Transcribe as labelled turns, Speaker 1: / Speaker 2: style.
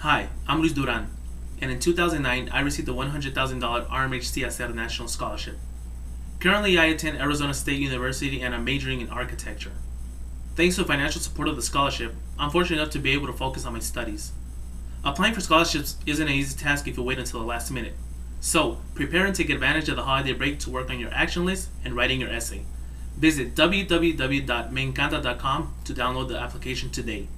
Speaker 1: Hi, I'm Luis Duran, and in 2009 I received the $100,000 RMHC HACER National Scholarship. Currently I attend Arizona State University and I'm majoring in architecture. Thanks to the financial support of the scholarship, I'm fortunate enough to be able to focus on my studies. Applying for scholarships isn't an easy task if you wait until the last minute. So, prepare and take advantage of the holiday break to work on your action list and writing your essay. Visit www.meencanta.com to download the application today.